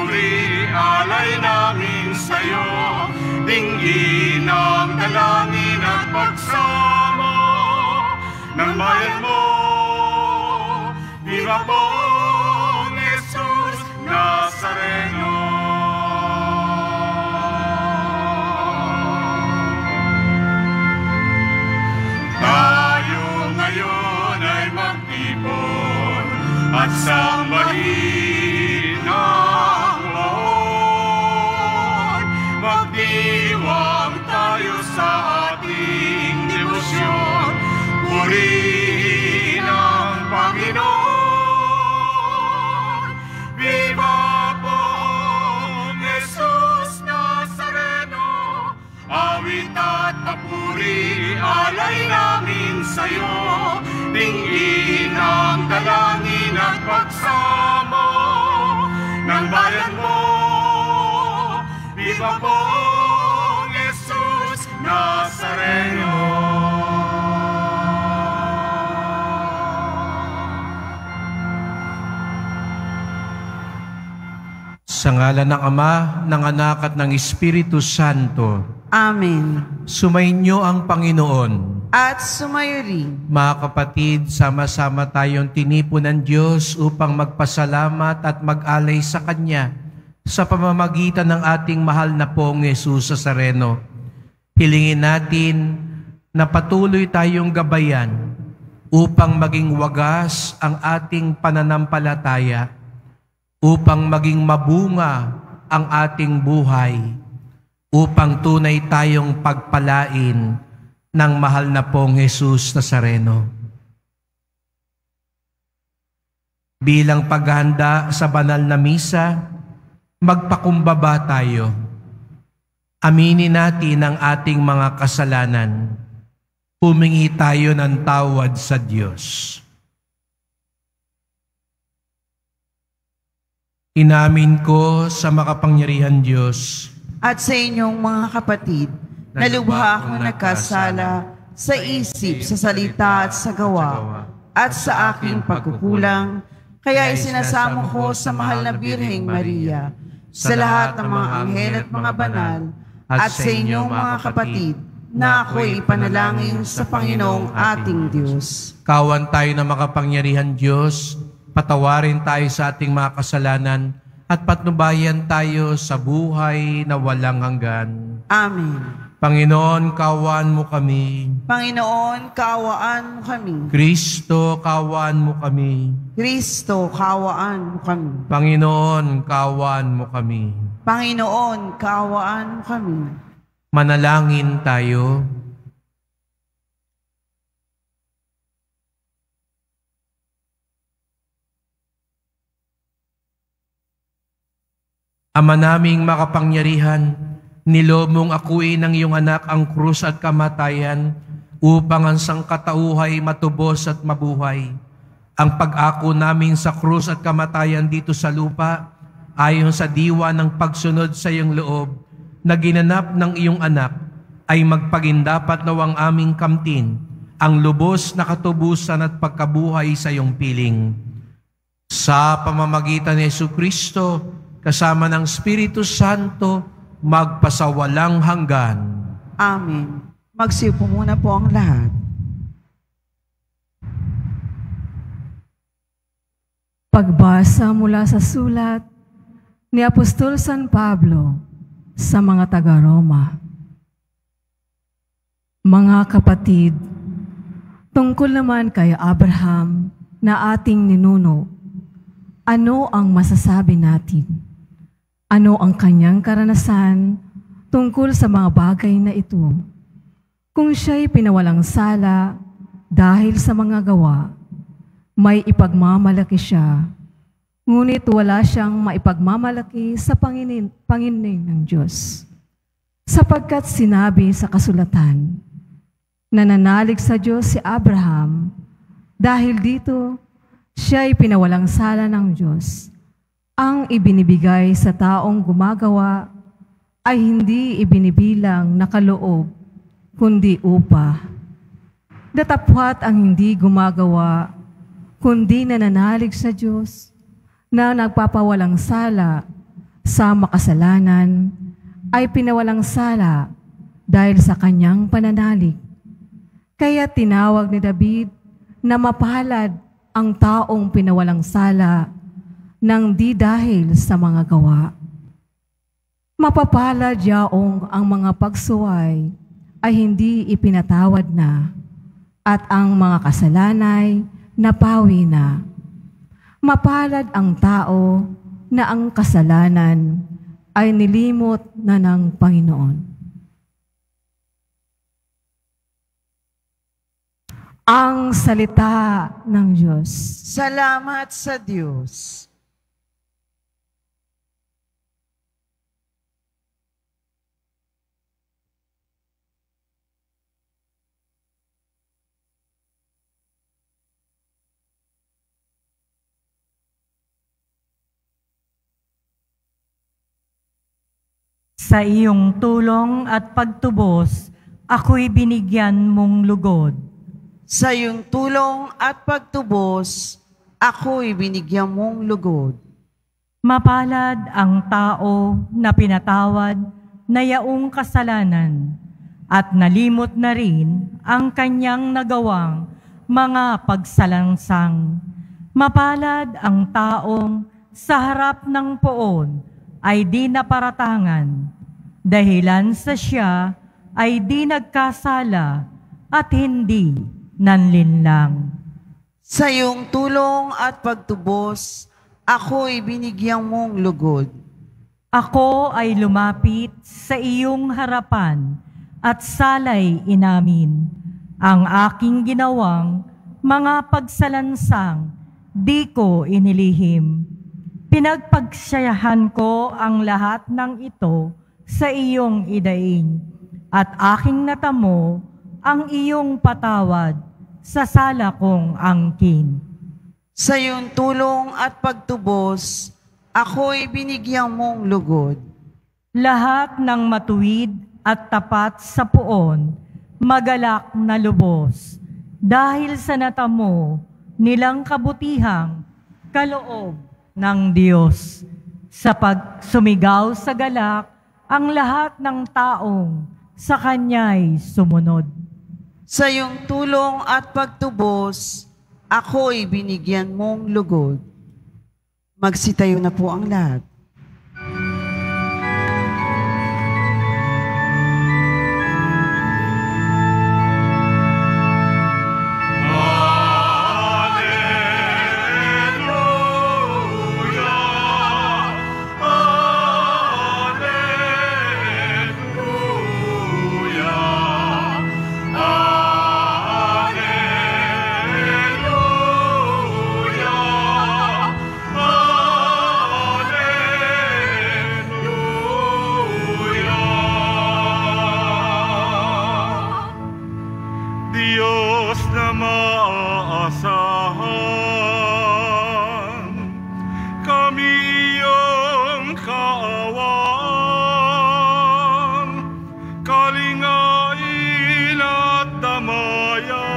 papuri, alay namin sa'yo. Dinggin ang dalangin at pagsamo ng bayan mo. Viva pong Jesus Nazareno. Tayo ngayon ay magtipon at sambahin ang Lord. Magdiwang tayo sa ating debosyon, purihin ang Panginoon. Viva pong Jesus Nazareno, awit at papuri, alay namin sa'yo. Dinggin ang dalangin at pagsamo ng bayan mo. Viva pong Jesus Nazareno. Sa ngalan ng Ama, ng Anak at ng Espiritu Santo. Amen. Sumainyo ang Panginoon. At sumayo rin. Mga kapatid, sama-sama tayong tinipon ng Diyos upang magpasalamat at mag-alay sa Kanya sa pamamagitan ng ating mahal na pong Jesus Nazareno. Hilingin natin na patuloy tayong gabayan upang maging wagas ang ating pananampalataya, upang maging mabunga ang ating buhay, upang tunay tayong pagpalain ng mahal na pong Jesus Nazareno. Bilang paghahanda sa banal na misa, magpakumbaba tayo. Aminin natin ang ating mga kasalanan. Humingi tayo ng tawad sa Diyos. Inamin ko sa makapangyarihan Diyos at sa inyong mga kapatid, na lubha akong nagkasala sa isip, sa salita at sa gawa, at sa aking pagkukulang, kaya isinasamo ko sa mahal na Birheng Maria, sa lahat ng mga anghel at mga banal, at sa inyong mga kapatid, na ako'y ipanalangin sa Panginoong ating Diyos. Kawan tayo na makapangyarihan Diyos, patawarin tayo sa ating mga kasalanan, at patnubayan tayo sa buhay na walang hanggan. Amen. Panginoon, kaawaan mo kami. Panginoon, kaawaan mo kami. Kristo, kaawaan mo kami. Kristo, kaawaan mo kami. Panginoon, kaawaan mo kami. Panginoon, kaawaan mo kami. Manalangin tayo. Ama naming makapangyarihan, nilob mong akuin ng iyong anak ang krus at kamatayan upang ang sangkatauhay matubos at mabuhay. Ang pag-ako namin sa krus at kamatayan dito sa lupa, ayon sa diwa ng pagsunod sa iyong loob, na ginanap ng iyong anak, ay magpagindapat nawang aming kamtin, ang lubos na katubusan at pagkabuhay sa iyong piling. Sa pamamagitan ni Jesucristo, kasama ng Espiritu Santo, magpasawalang hanggan. Amen. Magsiupo muna po ang lahat. Pagbasa mula sa sulat ni Apostol San Pablo sa mga taga-Roma. Mga kapatid, tungkol naman kay Abraham na ating ninuno, ano ang masasabi natin? Ano ang kanyang karanasan tungkol sa mga bagay na ito? Kung siya'y pinawalang sala dahil sa mga gawa, may ipagmamalaki siya, ngunit wala siyang maipagmamalaki sa Panginoon ng Diyos. Sapagkat sinabi sa kasulatan, nananalig sa Diyos si Abraham, dahil dito siya'y pinawalang sala ng Diyos. Ang ibinibigay sa taong gumagawa ay hindi ibinibilang na kaloob, kundi upa. Datapwat ang hindi gumagawa, kundi nananalig sa Diyos na nagpapawalang sala sa makasalanan ay pinawalang sala dahil sa kanyang pananalig. Kaya tinawag ni David na mapalad ang taong pinawalang sala nang di dahil sa mga gawa. Mapapalad yaong ang mga pagsuway ay hindi ipinatawad na at ang mga kasalanay napawi na. Mapalad ang tao na ang kasalanan ay nilimot na ng Panginoon. Ang salita ng Diyos. Salamat sa Diyos. Sa iyong tulong at pagtubos, ako'y binigyan mong lugod. Sa iyong tulong at pagtubos, ako'y binigyan mong lugod. Mapalad ang tao na pinatawad na yaong kasalanan at nalimot na rin ang kanyang nagawang mga pagsalangsang. Mapalad ang taong sa harap ng poon ay di naparatangan, dahilan sa siya ay di nagkasala at hindi nanlinlang. Sa iyong tulong at pagtubos, ako'y binigyan mong lugod. Ako ay lumapit sa iyong harapan at salay inamin ang aking ginawang mga pagsalansang di ko inilihim. Pinagpagsayahan ko ang lahat ng ito sa iyong idaing at aking natamo ang iyong patawad sa sala kong angkin. Sa iyong tulong at pagtubos, ako'y binigyan mong lugod. Lahat ng matuwid at tapat sa poon, magalak na lubos, dahil sa natamo nilang kabutihang kaloob ng Diyos. Sa pagsumigaw sa galak, ang lahat ng taong sa Kanya'y sumunod. Sa iyong tulong at pagtubos, ako'y binigyan mong lugod. Magsitayo na po ang lahat. Diyos na maaasahan, kami iyong kaawaan, kalingain at damayan.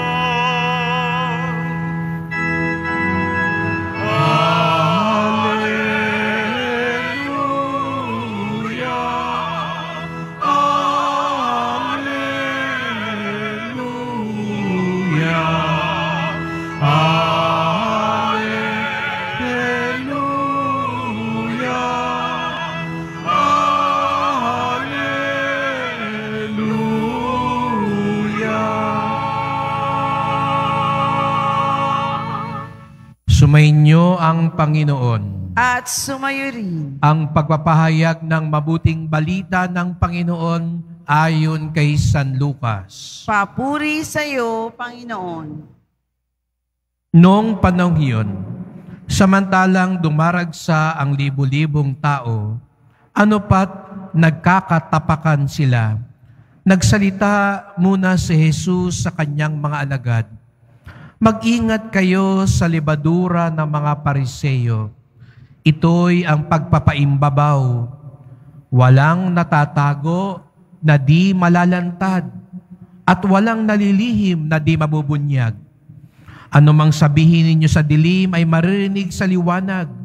Sumainyo ang Panginoon. At sumayo rin. Ang pagpapahayag ng mabuting balita ng Panginoon ayon kay San Lucas. Papuri sa iyo, Panginoon. Noong panahong iyon, samantalang dumaragsa ang libu-libong tao, ano pat nagkakatapakan sila. Nagsalita muna si Jesus sa kanyang mga alagad. Mag-ingat kayo sa libadura ng mga Pariseo. Ito'y ang pagpapaimbabaw. Walang natatago na di malalantad at walang nalilihim na di mabubunyag. Ano mang sabihin ninyo sa dilim ay maririnig sa liwanag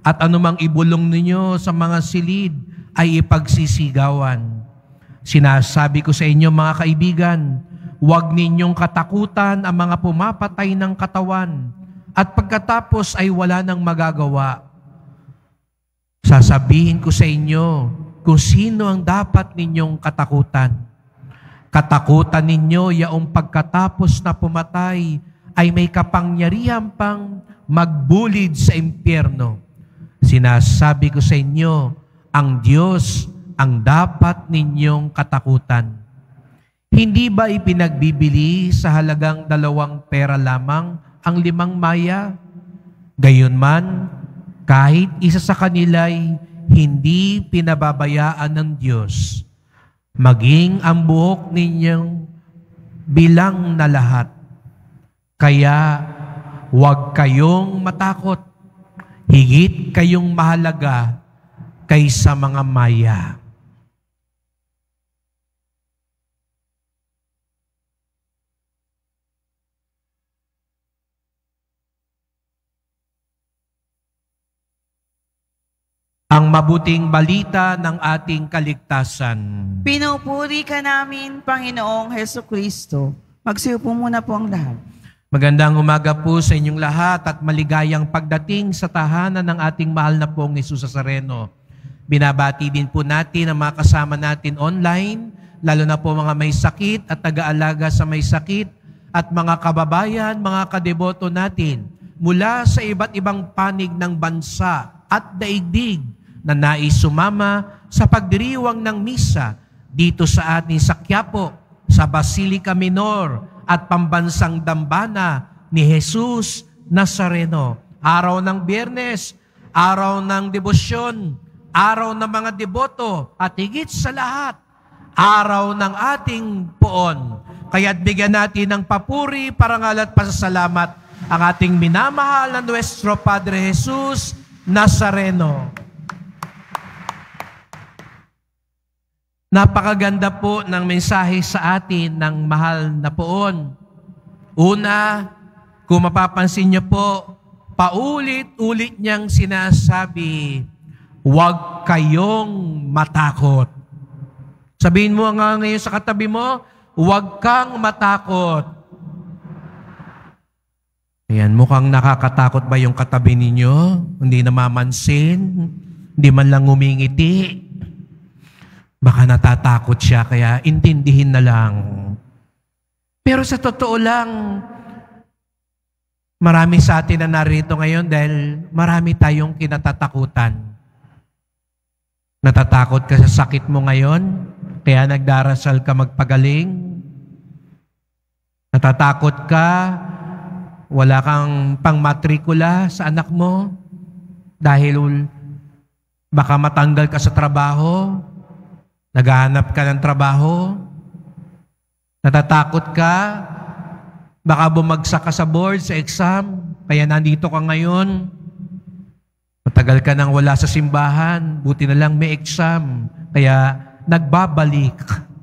at anumang ibulong ninyo sa mga silid ay ipagsisigawan. Sinasabi ko sa inyo mga kaibigan, huwag ninyong katakutan ang mga pumapatay ng katawan at pagkatapos ay wala nang magagawa. Sasabihin ko sa inyo kung sino ang dapat ninyong katakutan. Katakutan ninyo yaong pagkatapos na pumatay ay may kapangyarihan pang magbulid sa impyerno. Sinasabi ko sa inyo, ang Diyos ang dapat ninyong katakutan. Hindi ba ipinagbibili sa halagang 2 pera lamang ang 5 maya? Gayunman, kahit isa sa kanila'y hindi pinababayaan ng Diyos, maging ang buhok ninyong bilang na lahat. Kaya huwag kayong matakot, higit kayong mahalaga kaysa mga maya. Ang mabuting balita ng ating kaligtasan. Pinupuri ka namin, Panginoong Hesukristo. Magsiupo muna po ang lahat. Magandang umaga po sa inyong lahat at maligayang pagdating sa tahanan ng ating mahal na pong Jesus Nazareno. Binabati din po natin ang mga kasama natin online, lalo na po mga may sakit at taga-alaga sa may sakit at mga kababayan, mga kadeboto natin mula sa iba't ibang panig ng bansa at daigdig na nais sumama sa pagdiriwang ng misa dito sa ating sa Quiapo, sa Basilica Minor at pambansang dambana ni Jesus Nazareno. Araw ng Biyernes, araw ng debosyon, araw ng mga deboto at higit sa lahat, araw ng ating poon. Kaya't bigyan natin ng papuri, parangal at pasasalamat ang ating minamahal na Nuestro Padre Jesus Nazareno. Napakaganda po ng mensahe sa atin ng mahal na poon. Una, kung mapapansin niyo po, paulit-ulit niyang sinasabi, huwag kayong matakot. Sabihin mo nga ngayon sa katabi mo, huwag kang matakot. Ayan, mukhang nakakatakot ba yung katabi ninyo? Hindi namamansin? Hindi man lang ngumingiti? Baka natatakot siya, kaya intindihin na lang. Pero sa totoo lang, marami sa atin na narito ngayon dahil marami tayong kinatatakutan. Natatakot ka sa sakit mo ngayon, kaya nagdarasal ka magpagaling. Natatakot ka, wala kang pangmatrikula sa anak mo dahil baka matanggal ka sa trabaho. Naghahanap ka ng trabaho, natatakot ka, baka bumagsak ka sa board, sa exam, kaya nandito ka ngayon. Matagal ka nang wala sa simbahan, buti na lang may exam, kaya nagbabalik.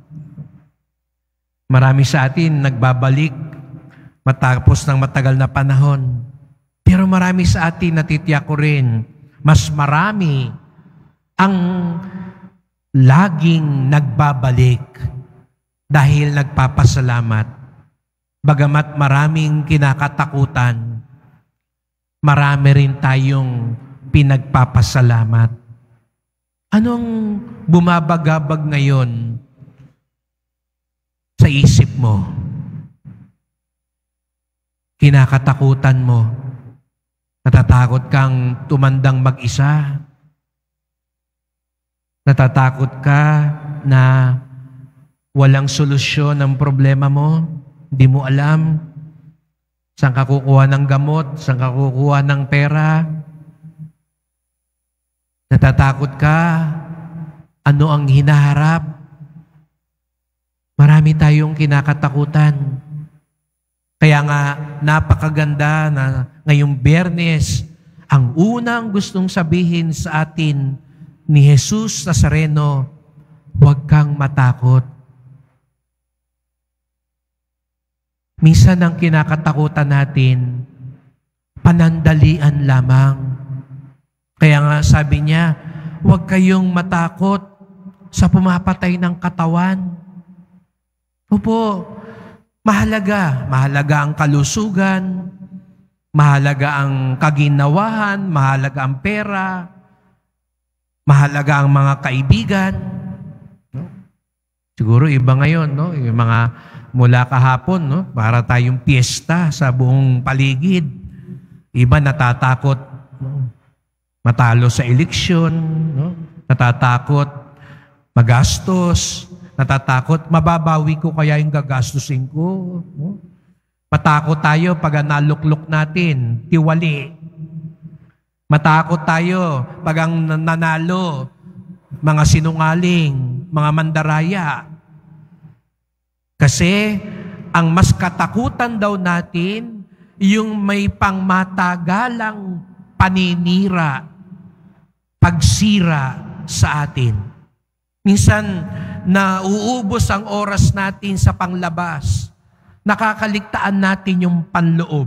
Marami sa atin nagbabalik matapos ng matagal na panahon. Pero marami sa atin, natitiyak ko rin, mas marami ang laging nagbabalik dahil nagpapasalamat. Bagamat maraming kinakatakutan, marami rin tayong pinagpapasalamat. Anong bumabagabag ngayon sa isip mo? Kinakatakutan mo? Natatakot kang tumandang mag-isa? Natatakot ka na walang solusyon ang problema mo? Hindi mo alam saan ka kukuha ng gamot, saan ka kukuha ng pera? Natatakot ka? Ano ang hinaharap? Marami tayong kinakatakutan. Kaya nga, napakaganda na ngayong Biyernes, ang unang gustong sabihin sa atin ni Jesus Nazareno, huwag kang matakot. Minsan ang kinakatakutan natin, panandalian lamang. Kaya Kaya sabi niya, huwag kayong matakot sa pumapatay ng katawan. Opo, mahalaga. Mahalaga ang kalusugan, mahalaga ang kaginawahan, mahalaga ang pera, mahalaga ang mga kaibigan. Siguro iba ngayon, no? Yung mga mula kahapon, no? Para tayong piyesta sa buong paligid. Iba natatakot, no? Matalo sa eleksyon, no? Natatakot magastos, natatakot mababawi ko kaya yung gagastusin ko, no? Matakot tayo pag naluklok natin, tiwali. Matakot tayo pag ang nanalo, mga sinungaling, mga mandaraya. Kasi ang mas katakutan daw natin, yung may pangmatagalang paninira, pagsira sa atin. Minsan, nauubos ang oras natin sa panglabas. Nakakaligtaan natin yung panloob.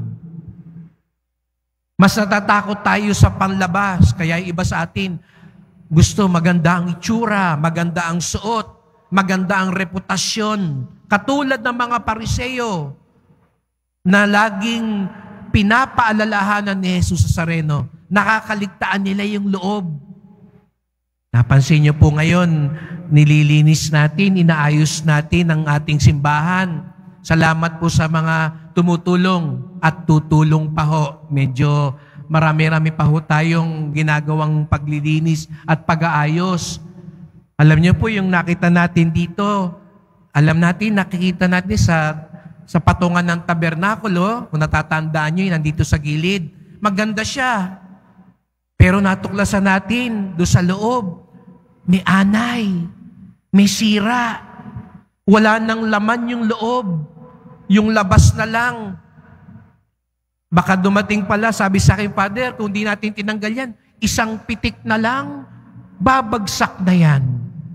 Mas natatakot tayo sa panlabas, kaya iba sa atin, gusto maganda ang itsura, maganda ang suot, maganda ang reputasyon. Katulad ng mga Pariseo na laging pinapaalalahanan ni Jesus sa Nazareno, nakakaligtaan nila yung loob. Napansin niyo po ngayon, nililinis natin, inaayos natin ang ating simbahan. Salamat po sa mga tumutulong at tutulong pa ho. Medyo marami-rami pa ho tayong ginagawang paglilinis at pag-aayos. Alam niyo po yung nakita natin dito, nakikita natin sa patungan ng tabernakulo, kung natatandaan niyo, nandito sa gilid. Maganda siya. Pero natuklasan natin, doon sa loob, may anay, may sira. Wala nang laman yung loob. Yung labas na lang. Baka dumating pala, sabi sa akin, Father, kung di natin tinanggal yan, isang pitik na lang, babagsak na yan.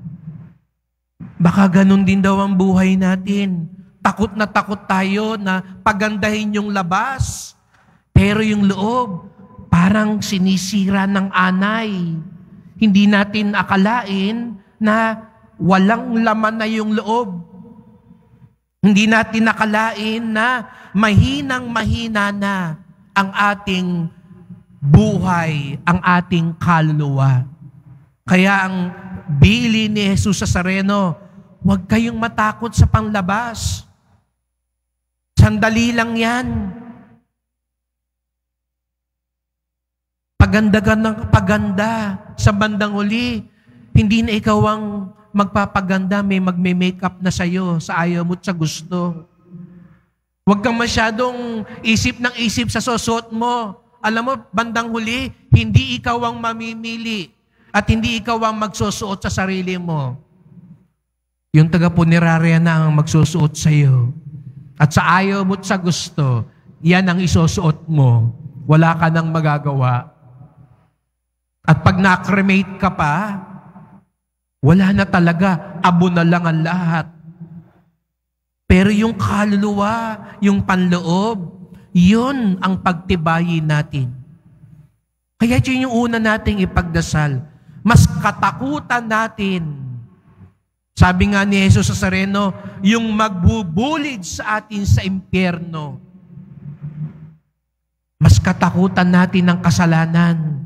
Baka ganun din daw ang buhay natin. Takot na takot tayo na pagandahin yung labas. Pero yung loob, parang sinisira ng anay. Hindi natin akalain na walang laman na yung loob. Hindi natin nakalain na mahinang-mahina na ang ating buhay, ang ating kaluluwa. Kaya ang bili ni Jesus sa Nazareno, huwag kayong matakot sa panglabas. Sandali lang yan. Paganda ka ng paganda sa bandang uli, hindi na ikaw ang magpapaganda, may magme-makeup na sa'yo, sa ayaw mo at sa gusto. Huwag kang masyadong isip ng isip sa susuot mo. Alam mo, bandang huli, hindi ikaw ang mamimili at hindi ikaw ang magsusuot sa sarili mo. Yung taga-punerarya na ang magsusuot sa'yo. At sa ayaw mo at sa gusto, yan ang isusuot mo. Wala ka nang magagawa. At pag na-cremate ka pa, wala na talaga, abo na lang ang lahat. Pero yung kaluluwa, yung panloob, yun ang pagtibayin natin. Kaya yun yung una nating ipagdasal. Mas katakutan natin. Sabi nga ni Jesus sa Nazareno, yung magbubulid sa atin sa impyerno. Mas katakutan natin ng kasalanan.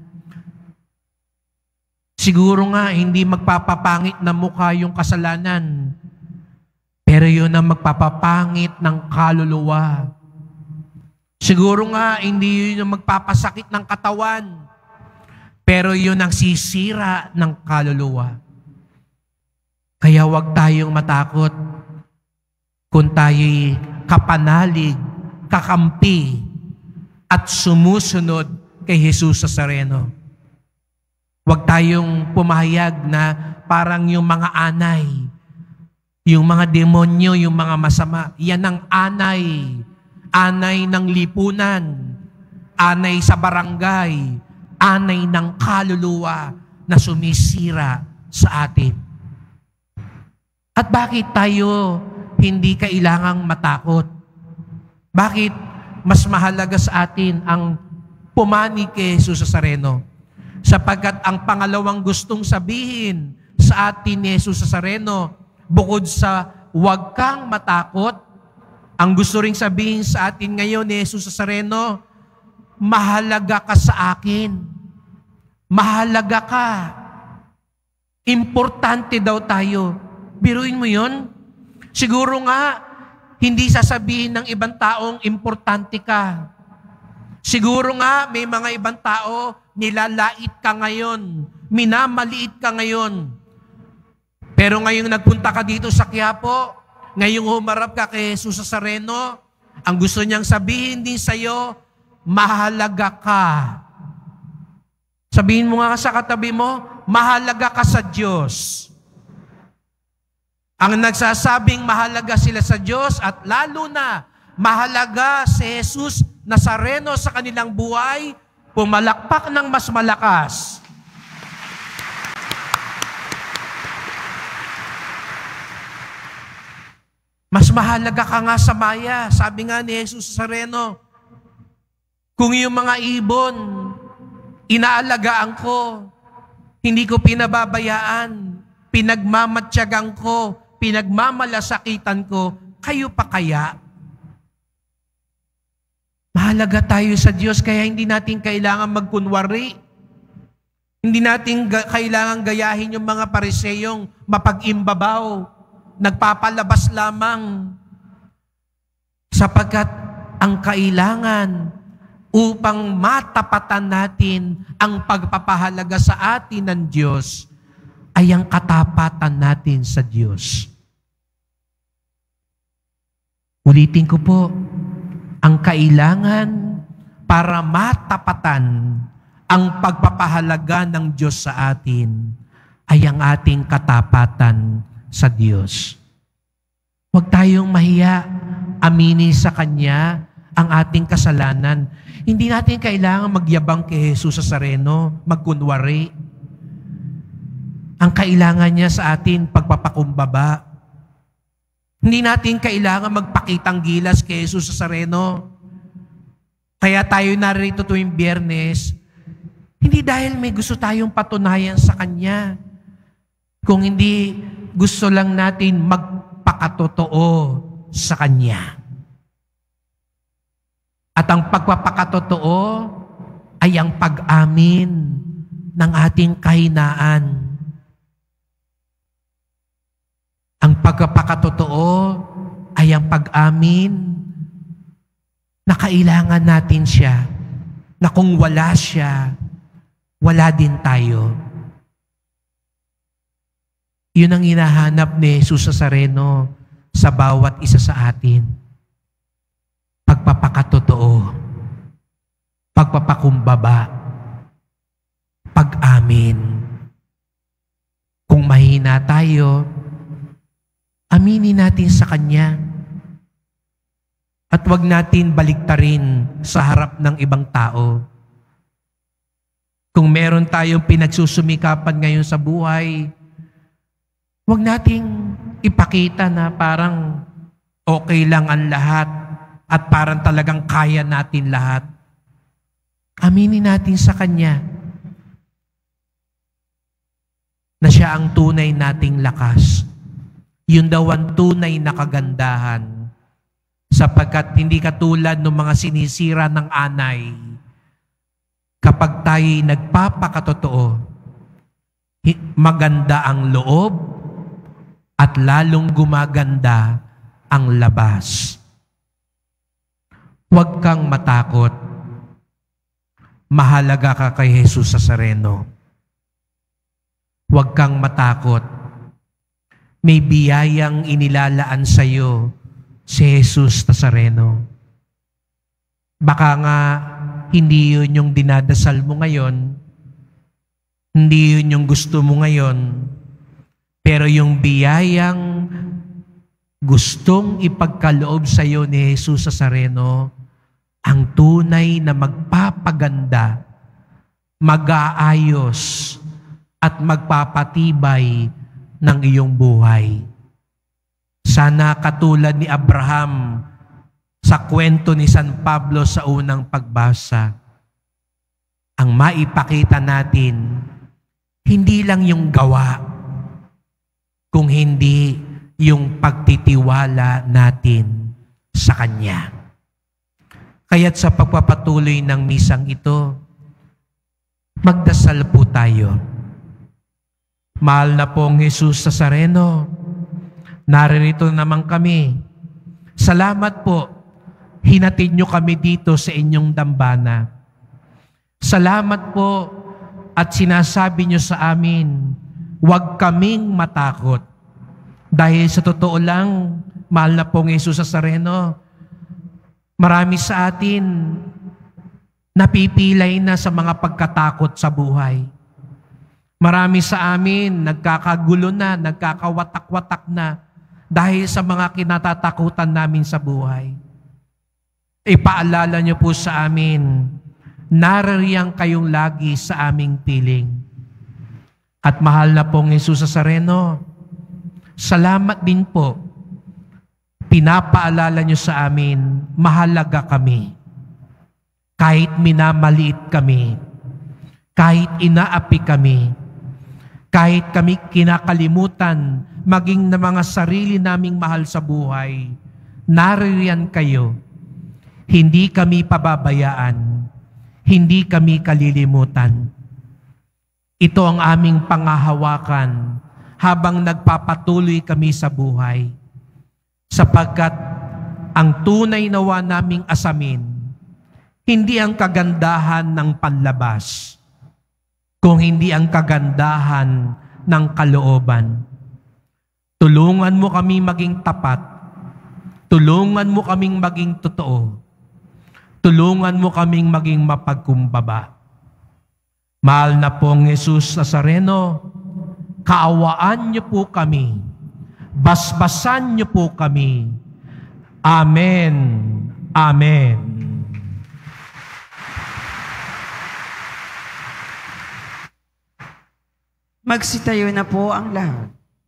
Siguro nga, hindi magpapapangit na mukha yung kasalanan. Pero yun ang magpapapangit ng kaluluwa. Siguro nga, hindi yun yung magpapasakit ng katawan. Pero yun ang sisira ng kaluluwa. Kaya huwag tayong matakot kung tayo'y kapanalig, kakampi, at sumusunod kay Jesus sa Nazareno. Huwag tayong pumahayag na parang yung mga anay, yung mga demonyo, yung mga masama. Yan ang anay. Anay ng lipunan, anay sa barangay, anay ng kaluluwa na sumisira sa atin. At bakit tayo hindi kailangang matakot? Bakit mas mahalaga sa atin ang pumani kay Jesus sa Nazareno? Sapagkat ang pangalawang gustong sabihin sa atin ni Jesus Nazareno, bukod sa huwag kang matakot, ang gusto ring sabihin sa atin ngayon ni Jesus Nazareno, mahalaga ka sa akin. Mahalaga ka. Importante daw tayo. Biruin mo yun? Siguro nga, hindi sasabihin ng ibang taong importante ka. Siguro nga, may mga ibang tao, nilalait ka ngayon, minamaliit ka ngayon. Pero ngayong nagpunta ka dito sa Quiapo, ngayong humarap ka kay Jesus Nazareno, ang gusto niyang sabihin din sa'yo, mahalaga ka. Sabihin mo nga sa katabi mo, mahalaga ka sa Diyos. Ang nagsasabing mahalaga sila sa Diyos at lalo na mahalaga si Jesus Nazareno sa kanilang buhay, pumalakpak ng mas malakas. Mas mahalaga ka nga sa maya. Sabi nga ni Jesus Nazareno, kung yung mga ibon, inaalagaan ko, hindi ko pinababayaan, pinagmamatyagan ko, pinagmamalasakitan ko, kayo pa kaya? Mahalaga tayo sa Diyos, kaya hindi natin kailangan magkunwari. Hindi natin kailangan gayahin yung mga pariseyong mapag-imbabaw, nagpapalabas lamang. Sapagkat ang kailangan upang matapatan natin ang pagpapahalaga sa atin ng Diyos ay ang katapatan natin sa Diyos. Ulitin ko po, ang kailangan para matapatan ang pagpapahalaga ng Diyos sa atin ay ang ating katapatan sa Diyos. Huwag tayong mahiya, aminin sa Kanya ang ating kasalanan. Hindi natin kailangan magyabang kay Jesus Nazareno, magkunwari. Ang kailangan niya sa atin, pagpapakumbaba. Hindi natin kailangan magpakitang gilas kay Jesus Nazareno. Kaya tayo narito tuwing Biyernes, hindi dahil may gusto tayong patunayan sa Kanya, kung hindi gusto lang natin magpakatotoo sa Kanya. At ang pagpapakatotoo ay ang pag-amin ng ating kahinaan. Ang pagpapakatotoo ay ang pag-amin na kailangan natin siya, na kung wala siya, wala din tayo. Yun ang hinahanap ni Jesus Nazareno sa bawat isa sa atin. Pagpapakatotoo, pagpapakumbaba, pag-amin. Kung mahina tayo, aminin natin sa Kanya. At huwag natin baliktarin sa harap ng ibang tao. Kung meron tayong pinagsusumikapan ngayon sa buhay, huwag nating ipakita na parang okay lang ang lahat at parang talagang kaya natin lahat. Aminin natin sa Kanya na Siya ang tunay nating lakas. Yun daw ang tunay na kagandahan, sapagkat hindi katulad ng mga sinisira ng anay. Kapag tayo'y nagpapakatotoo, maganda ang loob at lalong gumaganda ang labas. Huwag kang matakot. Mahalaga ka kay Jesus Nazareno. Huwag kang matakot. May biyayang inilalaan sa iyo si Jesus Nazareno. Baka nga hindi yun yung dinadasal mo ngayon, hindi yun yung gusto mo ngayon, pero yung biyayang gustong ipagkaloob sa iyo ni Jesus Nazareno, ang tunay na magpapaganda, mag-aayos, at magpapatibay ng iyong buhay. Sana katulad ni Abraham sa kwento ni San Pablo sa unang pagbasa, ang maipakita natin, hindi lang yung gawa, kung hindi yung pagtitiwala natin sa Kanya. Kaya't sa pagpapatuloy ng misang ito, magdasal po tayo. Mahal na pong Jesus Nazareno, naririto naman kami. Salamat po, hinatid niyo kami dito sa inyong dambana. Salamat po at sinasabi niyo sa amin, huwag kaming matakot. Dahil sa totoo lang, mahal na pong Jesus Nazareno, marami sa atin napipilay na sa mga pagkatakot sa buhay. Marami sa amin nagkakagulo na, nagkakawatak-watak na dahil sa mga kinatatakutan namin sa buhay. Ipaalala niyo po sa amin, naririyan kayong lagi sa aming piling. At mahal na pong Jesus Nazareno, salamat din po. Pinapaalala niyo sa amin, mahalaga kami. Kahit minamaliit kami, kahit inaapi kami, kahit kami kinakalimutan, maging na mga sarili naming mahal sa buhay, naririyan kayo. Hindi kami pababayaan, hindi kami kalilimutan. Ito ang aming pangahawakan habang nagpapatuloy kami sa buhay. Sapagkat ang tunay nawa naming asamin, hindi ang kagandahan ng panlabas, kung hindi ang kagandahan ng kalooban. Tulungan mo kami maging tapat. Tulungan mo kaming maging totoo. Tulungan mo kaming maging mapagkumbaba. Mahal na pong Jesus Nazareno, kaawaan niyo po kami. Basbasan niyo po kami. Amen. Amen. Magsitayo na po ang lahat.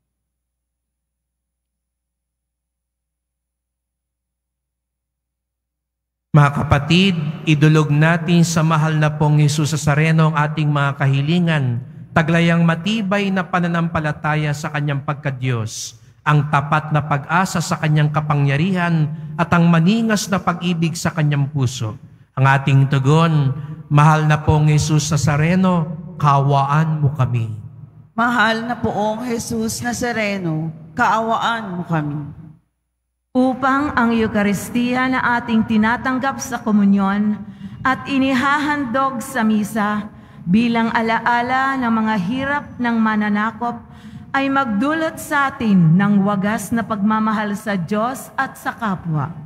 Mga kapatid, idulog natin sa mahal na pong Jesus Nazareno ang ating mga kahilingan, taglayang matibay na pananampalataya sa Kanyang pagka-Diyos, ang tapat na pag-asa sa Kanyang kapangyarihan at ang maningas na pag-ibig sa Kanyang puso. Ang ating tugon, mahal na pong Jesus Nazareno, kaawaan mo kami. Mahal na poong Jesus Nazareno, kaawaan mo kami. Upang ang Eukaristiya na ating tinatanggap sa komunyon at inihahandog sa misa bilang alaala ng mga hirap ng mananakop ay magdulot sa atin ng wagas na pagmamahal sa Diyos at sa kapwa.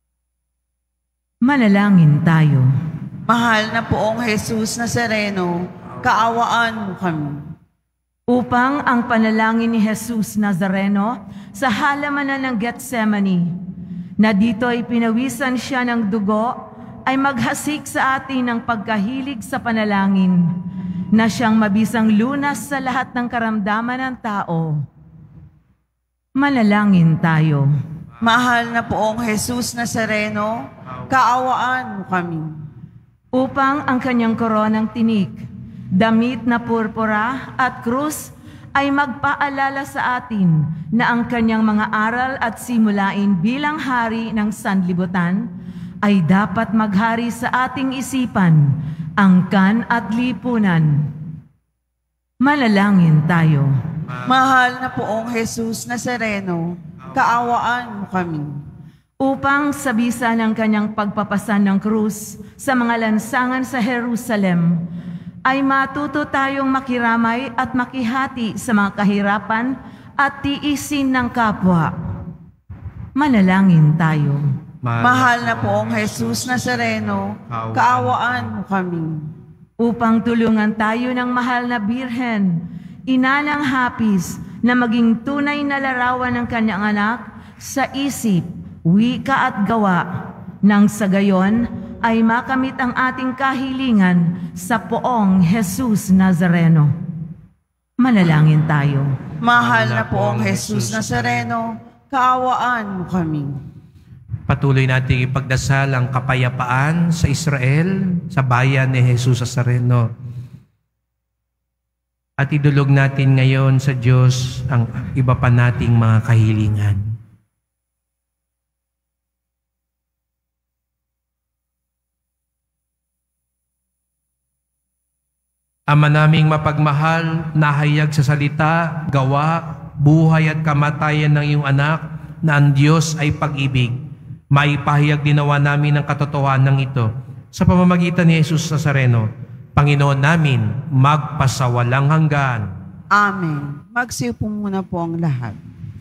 Manalangin tayo. Mahal na poong Jesus Nazareno, kaawaan mo kami. Upang ang panalangin ni Jesus Nazareno sa halamanan ng Getsemani, na dito ay pinawisan siya ng dugo, ay maghasik sa atin ng pagkahilig sa panalangin, na siyang mabisang lunas sa lahat ng karamdaman ng tao. Manalangin tayo. Mahal na poong Jesus Nazareno, kaawaan mo kami. Upang ang kanyang koronang tinik, damit na purpura at krus ay magpaalala sa atin na ang kanyang mga aral at simulain bilang hari ng sanlibutan ay dapat maghari sa ating isipan, angkan at lipunan. Manalangin tayo. Mahal na poong Jesus Nazareno, kaawaan mo kami. Upang sa bisa ng kanyang pagpapasan ng krus sa mga lansangan sa Jerusalem, ay matuto tayong makiramay at makihati sa mga kahirapan at tiisin ng kapwa. Manalangin tayo. Mahal na poong Jesus Nazareno, kaawaan mo kami. Upang tulungan tayo ng mahal na Birhen, ina ng hapis, na maging tunay na larawan ng kanyang anak sa isip, wika at gawa, nang sa gayon ay makamit ang ating kahilingan sa poong Jesus Nazareno. Manalangin tayo. Mahal na poong Jesus Nazareno, kaawaan mo kami. Patuloy nating ipagdasal ang kapayapaan sa Israel, sa bayan ni Jesus Nazareno. At idulog natin ngayon sa Diyos ang iba pa nating mga kahilingan. Ama naming mapagmahal, nahayag sa salita, gawa, buhay at kamatayan ng iyong anak na ang Diyos ay pag-ibig. Maipahayag dinawa namin ang katotohanan ng ito sa pamamagitan ni Jesus Nazareno, Panginoon namin, magpasawalang hanggan. Amen. Magsiupo muna po ang lahat.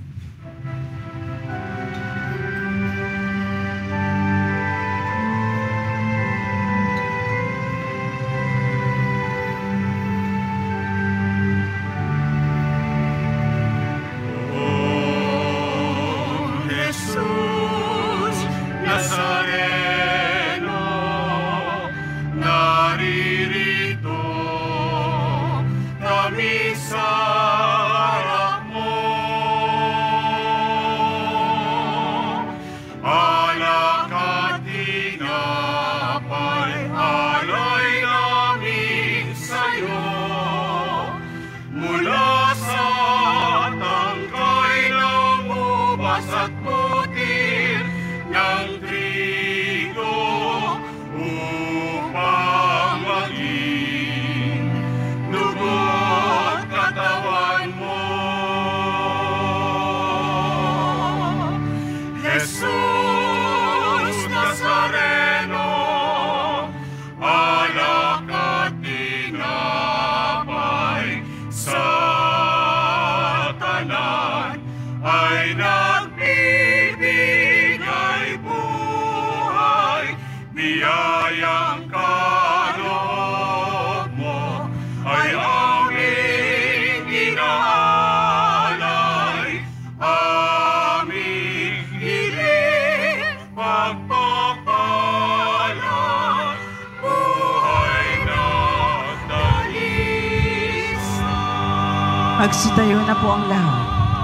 Magsitayo na po ang lahat.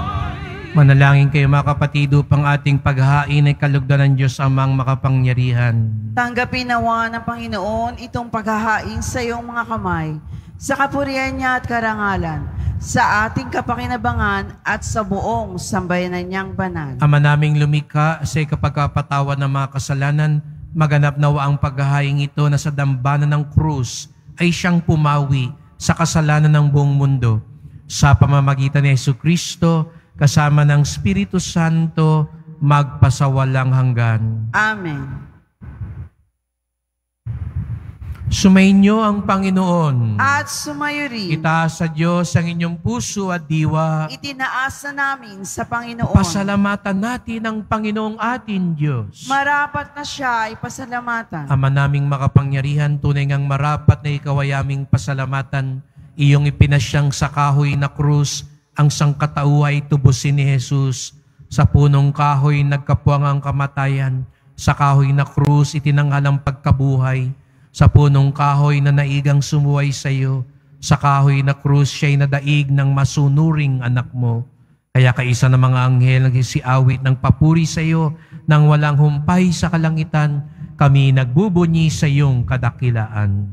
Manalangin kayo mga kapatid upang ating paghahain ay kalugdan ng Diyos amang makapangyarihan. Tanggapin nawa ng Panginoon itong paghahain sa iyong mga kamay, sa kapurihan niya at karangalan, sa ating kapakinabangan at sa buong sambayanan niyang banal. Ama naming lumikha sa ikapagkapatawan ng mga kasalanan, maganap nawa ang paghahain ito na sa dambana ng krus ay siyang pumawi sa kasalanan ng buong mundo. Sa pamamagitan ni Jesucristo, kasama ng Espiritu Santo, magpasawalang hanggan. Amen. Sumainyo ang Panginoon. At sumayo rin. Itaas sa Diyos ang inyong puso at diwa. Itinaas na namin sa Panginoon. Pasalamatan natin ang Panginoong atin Diyos. Marapat na siya ay pasalamatan. Ama naming makapangyarihan, tunay ngang marapat na ikaw ay aming pasalamatan. Iyong ipinasyang sa kahoy na krus, ang sangkatauhay tubusin ni Jesus. Sa punong kahoy nagkapuang ang kamatayan. Sa kahoy na krus itinanghal ang pagkabuhay. Sa punong kahoy na naigang sumuway sa iyo. Sa kahoy na krus siya'y nadaig ng masunuring anak mo. Kaya kaisa ng mga anghel nagsisiawit ng papuri sa iyo nang walang humpay sa kalangitan. Kami nagbubunyi sa iyong kadakilaan.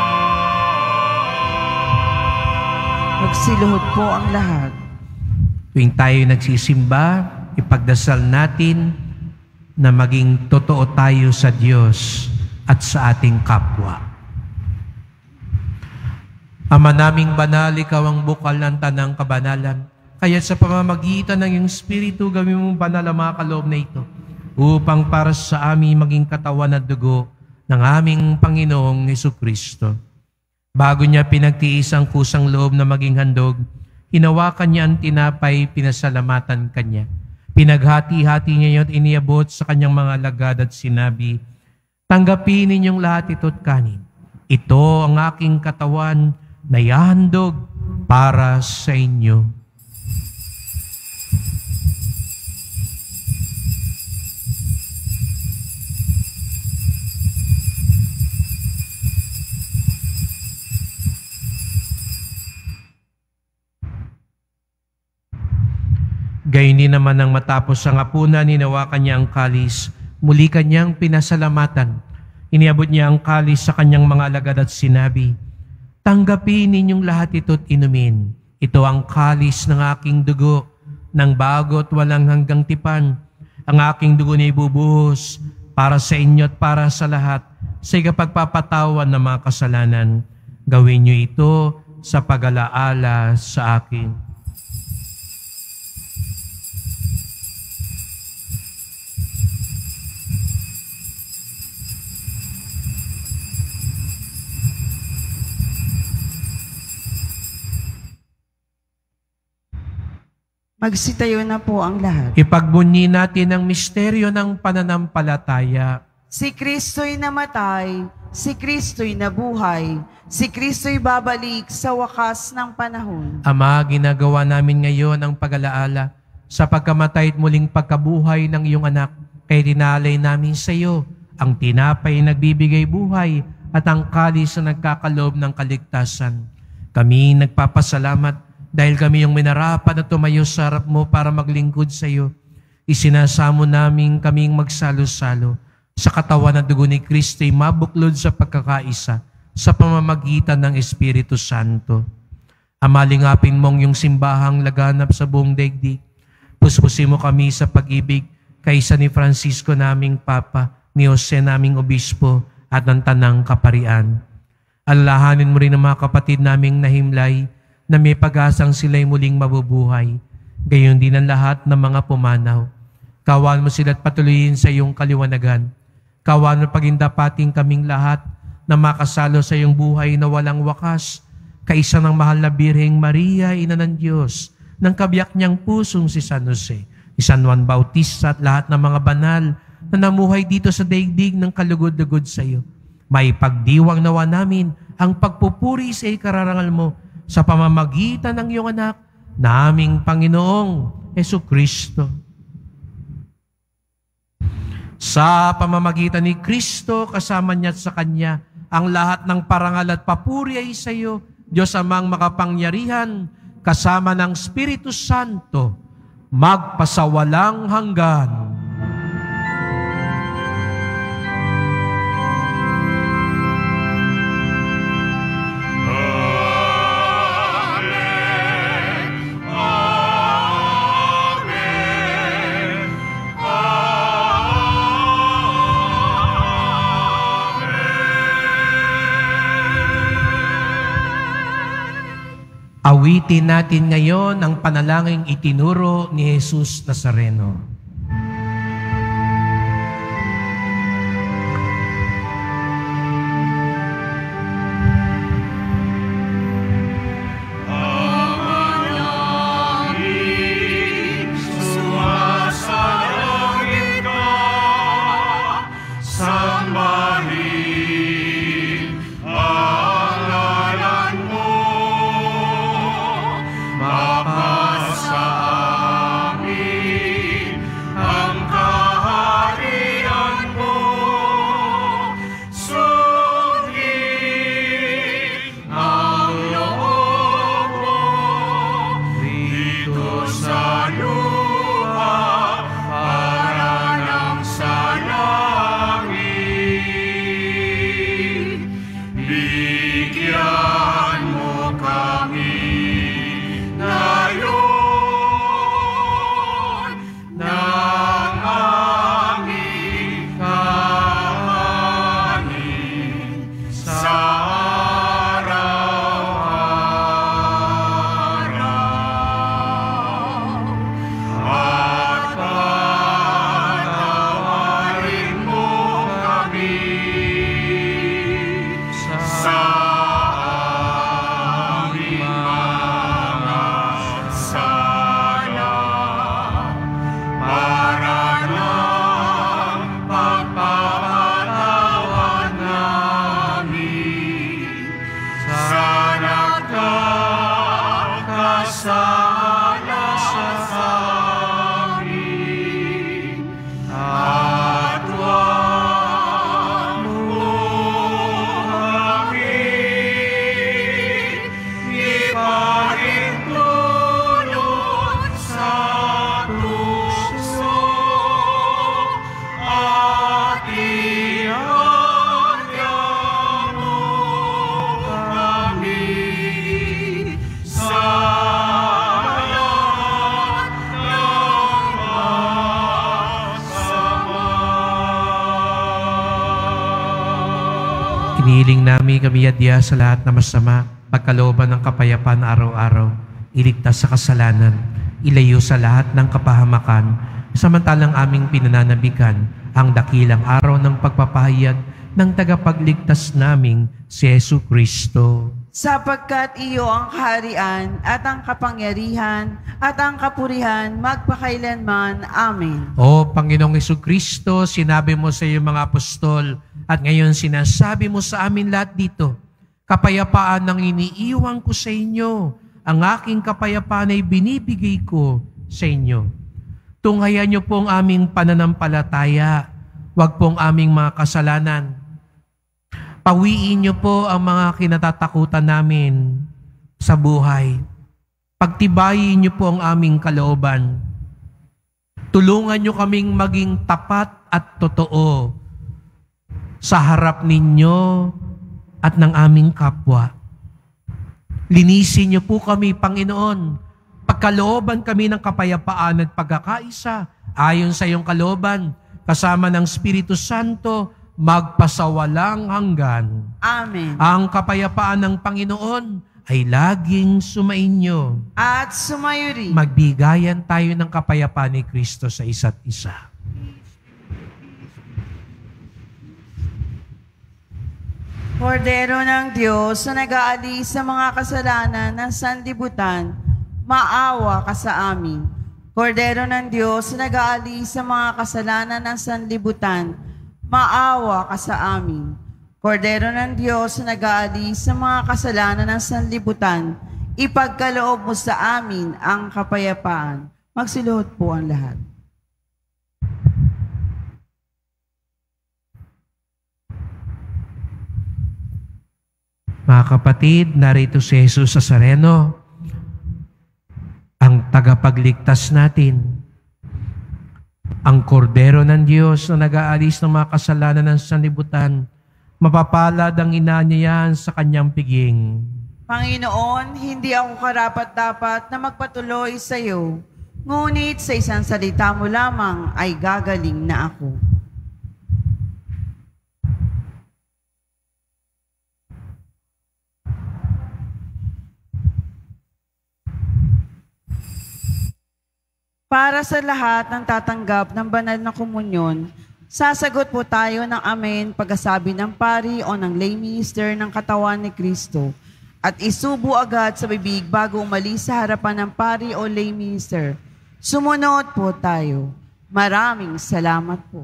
Magsiluhod po ang lahat. Tuwing tayo nagsisimba, ipagdasal natin na maging totoo tayo sa Diyos at sa ating kapwa. Ama naming banal, ikaw ang bukal ng tanang kabanalan. Kaya sa pamamagitan ng iyong Espiritu, gawin mong banal ang mga kaloob na ito upang para sa amin maging katawan at dugo ng aming Panginoong Jesucristo. Bago niya pinagtiis ang kusang loob na maging handog, hinawakan niya ang tinapay, pinasalamatan kanya. Pinaghati-hati niya at iniabot sa kanyang mga alagad at sinabi, "Tanggapin ninyong lahat ito't kanin. Ito ang aking katawan na ihahandog para sa inyo." Gayon din naman nang matapos ang hapunan, hinawakan niya ang kalis, muli kanyang pinasalamatan. Iniabot niya ang kalis sa kanyang mga alagad at sinabi, "Tanggapin ninyong lahat ito't inumin. Ito ang kalis ng aking dugo, ng bago at walang hanggang tipan. Ang aking dugo na ibubuhos para sa inyo at para sa lahat, sa ikapagpapatawan ng mga kasalanan. Gawin niyo ito sa pag-alaala sa akin." Magsitayo na po ang lahat. Ipagbunyi natin ang misteryo ng pananampalataya. Si Kristo'y namatay, si Kristo'y nabuhay, si Kristo'y babalik sa wakas ng panahon. Ama, ginagawa namin ngayon ang pag-alaala sa pagkamatay at muling pagkabuhay ng iyong anak. Kaya dinalay namin sa iyo ang tinapay nagbibigay buhay at ang kalis na nagkakaloob ng kaligtasan. Kami nagpapasalamat dahil kami yung minarapan na tumayo sa harap mo para maglingkod sa iyo. Isinasamo namin kaming magsalo-salo sa katawan at dugo ni Kristo'y mabuklod sa pagkakaisa sa pamamagitan ng Espiritu Santo. Amalingapin mong yung simbahang laganap sa buong daigdig. Puspusin mo kami sa pag-ibig kaysa ni Francisco naming Papa, ni Jose naming Obispo at ng Tanang Kaparian. Alalahanin mo rin ang mga kapatid naming nahimlay na may pag-asang sila'y muling mabubuhay. Gayon din ang lahat ng mga pumanaw. Kawan mo sila at patuloyin sa iyong kaliwanagan. Kawan mo pagindapating kaming lahat na makasalo sa iyong buhay na walang wakas, kaisa ng mahal na Birheng Maria, Ina ng Diyos, ng kabiyak niyang pusong si San Jose, si San Juan Bautista at lahat ng mga banal na namuhay dito sa daigdig ng kalugod-lugod sa iyo. May pagdiwang nawa namin ang pagpupuri sa ikararangal mo sa pamamagitan ng iyong anak, naming Panginoong Jesucristo. Sa pamamagitan ni Kristo, kasama niya at sa Kanya, ang lahat ng parangal at papuri ay sa iyo, Diyos Amang makapangyarihan, kasama ng Espiritu Santo, magpasawalang hanggan. Awitin natin ngayon ang panalangin itinuro ni Jesus Nazareno. Bigyan mo kami ngayon sa araw-araw. At patawarin mo kami sa aming mga sala, para ng pagpapatawad namin sa nagkakasala sa amin. At huwag mo kami ipahintulot sa tukso, at ihanda mo kami sa lahat ng masama. Kinihiling namin kami adya sa lahat na masama, pagkalooban ng kapayapaan araw-araw, iligtas sa kasalanan, ilayo sa lahat ng kapahamakan, samantalang aming pinananabikan ang dakilang araw ng pagpapahayag ng tagapagligtas naming si Jesu Kristo. Sapagkat iyo ang kaharian at ang kapangyarihan at ang kapurihan magpakailanman. Amen. O Panginoong Jesu Kristo, sinabi mo sa iyong mga apostol at ngayon sinasabi mo sa amin lahat dito, kapayapaan ang iniiwan ko sa inyo, ang aking kapayapaan ay binibigay ko sa inyo. Tunghayan niyo po ang aming pananampalataya, wag pong aming mga kasalanan. Pawiin niyo po ang mga kinatatakutan namin sa buhay. Pagtibayin niyo po ang aming kalooban. Tulungan niyo kaming maging tapat at totoo sa harap ninyo at ng aming kapwa. Linisin niyo po kami, Panginoon. Pagkalooban kami ng kapayapaan at pagkakaisa ayon sa iyong kalooban, kasama ng Espiritu Santo, magpasawalang hanggan. Amen. Ang kapayapaan ng Panginoon ay laging sumainyo. At sumayo rin. Magbigayan tayo ng kapayapaan ni Kristo sa isa't isa. Kordero ng Diyos na nag-aalis sa mga kasalanan ng sanlibutan, maawa ka sa amin. Kordero ng Diyos na nag-aalis sa mga kasalanan ng sanlibutan, maawa ka sa amin. Kordero ng Diyos na nag-aalis sa mga kasalanan ng sanlibutan, ipagkaloob mo sa amin ang kapayapaan. Magsiluhod po ang lahat. Mga kapatid, narito si Jesus Nazareno, ang tagapagligtas natin, ang kordero ng Diyos na nag-aalis ng mga kasalanan ng sanlibutan. Mapapalad ang inanyayahan sa kanyang piging. Panginoon, hindi ako karapat-dapat na magpatuloy sa iyo, ngunit sa isang salita mo lamang ay gagaling na ako. Para sa lahat ng tatanggap ng banal na komunyon, sasagot po tayo ng amen pagkasabi ng pari o ng lay minister ng katawan ni Kristo at isubo agad sa bibig bago umalis sa harapan ng pari o lay minister. Sumunod po tayo. Maraming salamat po.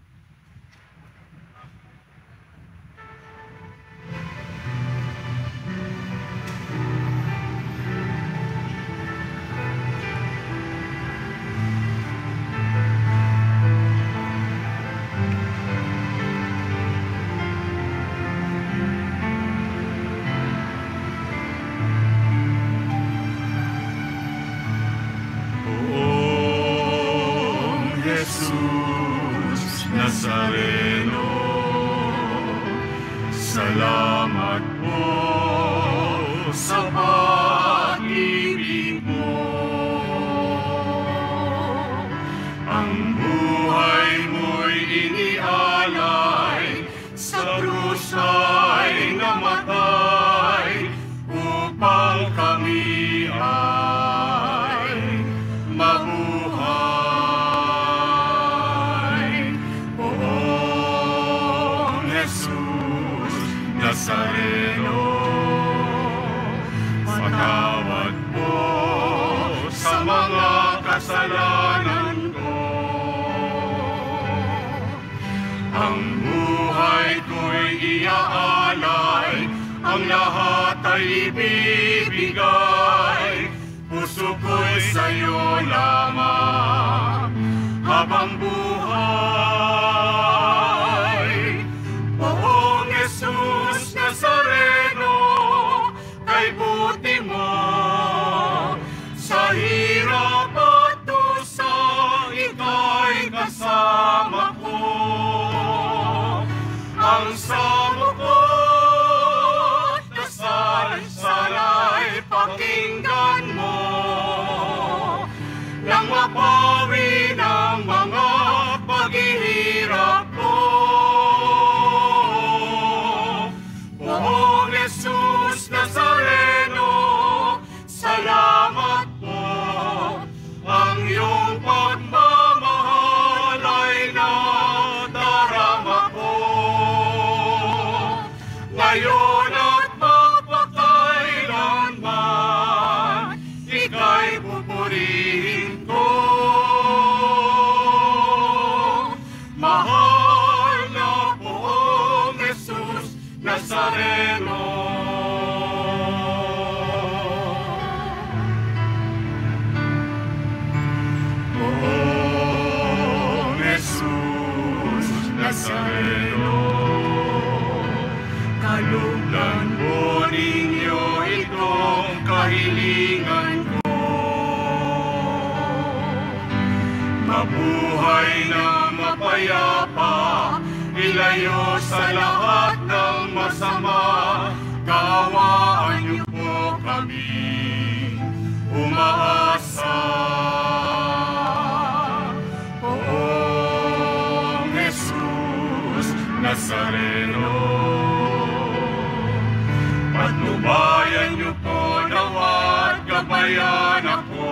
Jesus Nazareno, salamat po sa pag-ibig mo. Ang buhay mo'y inialay sa krus ay namatay upang kami ay mabuhay. Poong Jesus Nazareno, patawad po sa mga kasalanan ko. Ang buhay ko'y iaalay, ang lahat ay ibibigay. Puso ko'y sa'yo lamang habang buhay. Poong Jesus Nazareno, kay buti mo sa hirap at dusa, ika'y kasama ko. Ang samo ko na salay pakinggan mo, nang mapawi ng mga paghihirap ko. Poong Jesus Nazareno, salamat po. Ang iyong pagmamahal ay nadarama ko. Ngayon at magpakailanman, ika'y pupurihin ko. Mahal na Poong Jesus Nazareno. Poong Jesus Nazareno, kalugdan po ninyo itong kahilingan ko. Mabuhay na mapayapa, ilayo sa lahat ng masama. Kaawaan niyo po kami umaasa. Poong Jesus Nazareno, patnubayan niyo po nawa't gabayan ako.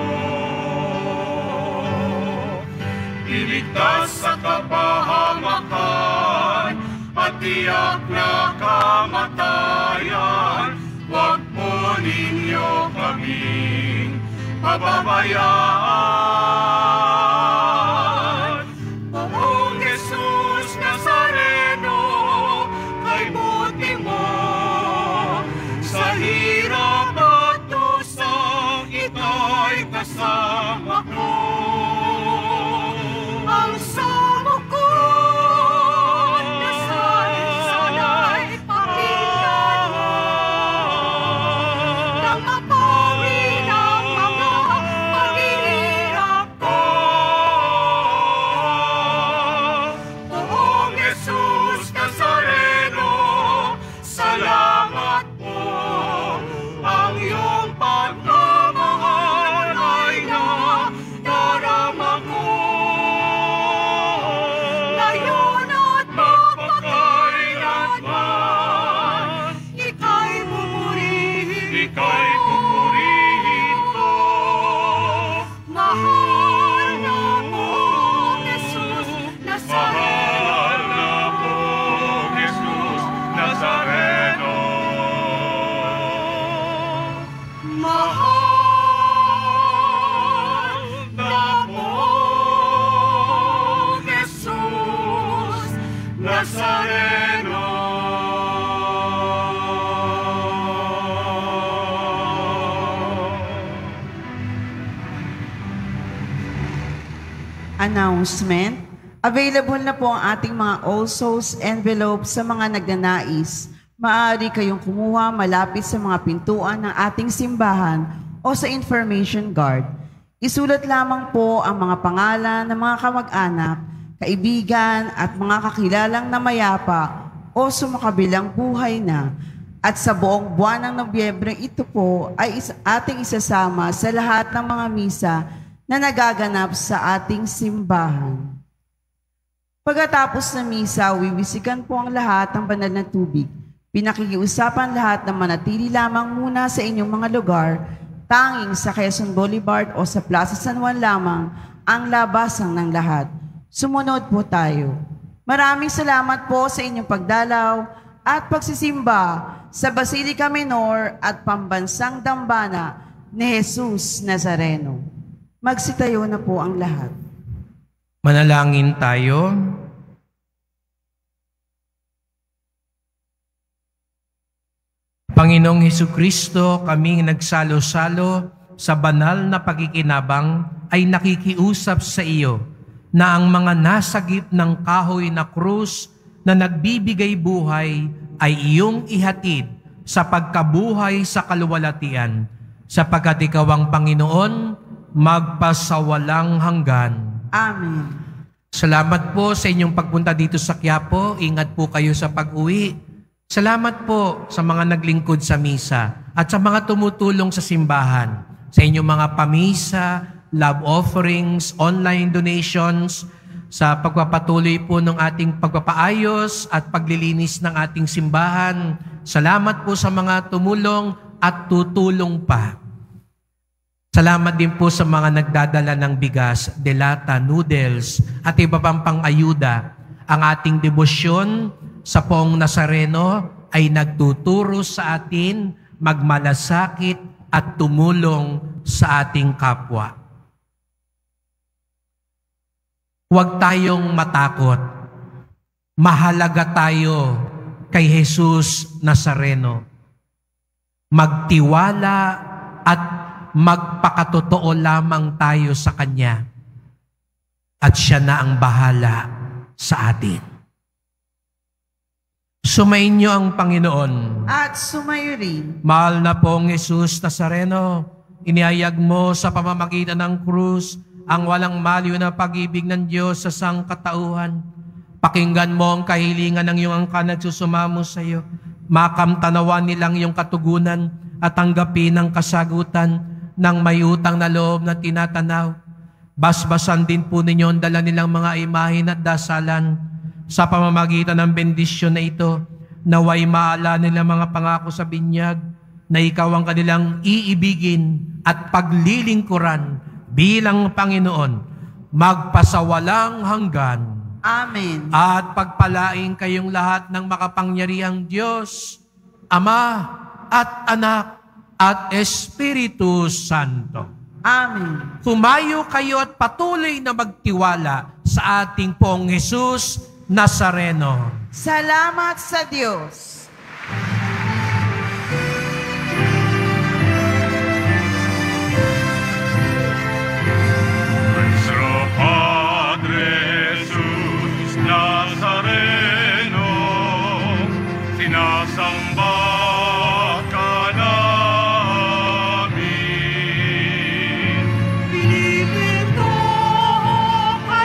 Iligtas sa kapahamakan at tiyak na kamatayan. Huwag po ninyo kaming pababayaan. Poong Jesus Nazareno, kay buti mo sa hirap at dusa, ika'y kasama ko. Ang samo ko na salay pakinggan mo, nang mapawi ng mga paghihirap ko. Poong Jesus Nazareno, salamat po. Ang iyong pagmamahal ay nadarama ko. Ngayon at magpakailanman, ika'y pupurihin ko. Mahal na Poong Jesus Nazareno, mahal na Poong Jesus Nazareno, mahal na Poong Jesus Nazareno. Announcement. Available na po ang ating mga All Souls envelope sa mga nagnanais. Maaari kayong kumuha malapit sa mga pintuan ng ating simbahan o sa information guard. Isulat lamang po ang mga pangalan ng mga kamag-anak, kaibigan at mga kakilalang namayapa o sumakabilang buhay na. At sa buong buwan ng Nobyembre, ito po ay ating isasama sa lahat ng mga misa na nagaganap sa ating simbahan. Pagkatapos ng misa, wiwisikan po ang lahat ng banal na tubig. Pinakikiusapan lahat na manatili lamang muna sa inyong mga lugar, tanging sa Quezon Boulevard o sa Plaza San Juan lamang ang labasan ng lahat. Sumunod po tayo. Maraming salamat po sa inyong pagdalaw at pagsisimba sa Basilica Minor at Pambansang Dambana ni Jesus Nazareno. Magsitayo na po ang lahat. Manalangin tayo. Panginoong Hesukristo, kaming nagsalo-salo sa banal na pakikinabang ay nakikiusap sa iyo na ang mga nasagip ng kahoy na krus na nagbibigay buhay ay iyong ihatid sa pagkabuhay sa kaluwalhatian, sapagkat ikaw ang Panginoon, magpasawalang hanggan. Amen. Salamat po sa inyong pagpunta dito sa Quiapo. Ingat po kayo sa pag-uwi. Salamat po sa mga naglingkod sa misa at sa mga tumutulong sa simbahan, sa inyong mga pamisa, love offerings, online donations, sa pagpapatuloy po ng ating pagpapaayos at paglilinis ng ating simbahan. Salamat po sa mga tumulong at tutulong pa. Salamat din po sa mga nagdadala ng bigas, delata, noodles at iba pang pang-ayuda. Ang ating debosyon sa Poong Nazareno ay nagtuturo sa atin magmalasakit at tumulong sa ating kapwa. Huwag tayong matakot. Mahalaga tayo kay Jesus Nazareno. Magtiwala at magpakatotoo lamang tayo sa Kanya. At Siya na ang bahala sa atin. Sumainyo ang Panginoon. At sumayo rin. Mahal na pong Jesus Nazareno, inihayag mo sa pamamagitan ng krus ang walang maliw na pag-ibig ng Diyos sa sangkatauhan. Pakinggan mo ang kahilingan ng iyong angkan nagsusumamo sa iyo. Makamtanawan nilang iyong katugunan at tanggapin ang kasagutan ng may utang na loob na tinatanaw. Basbasan din po ninyo ang dala nilang mga imahin at dasalan. Sa pamamagitan ng bendisyon na ito, naway maala nila mga pangako sa binyag na ikaw ang kanilang iibigin at paglilingkuran bilang Panginoon, magpasawalang hanggan. Amen. At pagpalain kayong lahat ng makapangyarihang Diyos, Ama at Anak at Espiritu Santo. Amen. Humayo kayo at patuloy na magtiwala sa ating Poong Jesus Nazareno. Salamat sa Diyos. Nuestro Padre Jesus Nazareno, sinasamba ka namin. Pinipinto ka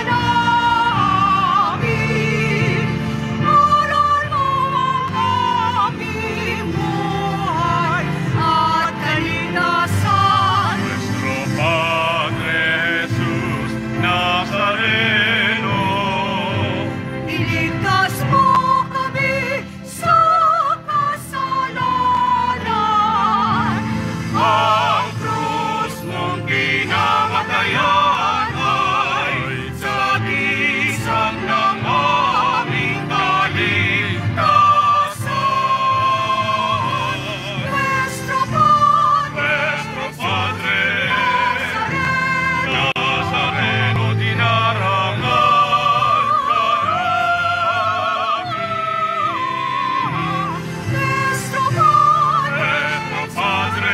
namin, aral mo ang aming buhay at kalinasan. Nuestro Padre Jesus Nazareno, Iligtas mo kami sa kasalanan. ang krus mong kinamatayan ay sagisag ng aming kaligtasan. Nuestro Padre, Nuestro Padre Nazareno, dinarangal ka namin. Nuestro Padre, Nuestro Padre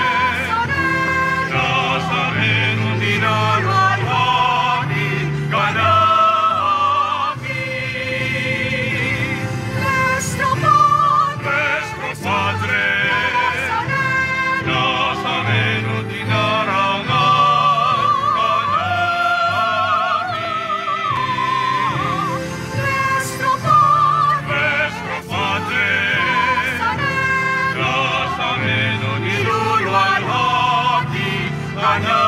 Nazareno, dinaralhati ka namin. Nuestro Padre, Nuestro Padre Nazareno, dinarangal ka namin. Nuestro Padre, Nuestro Padre Nazareno, niluluwalhati ka namin.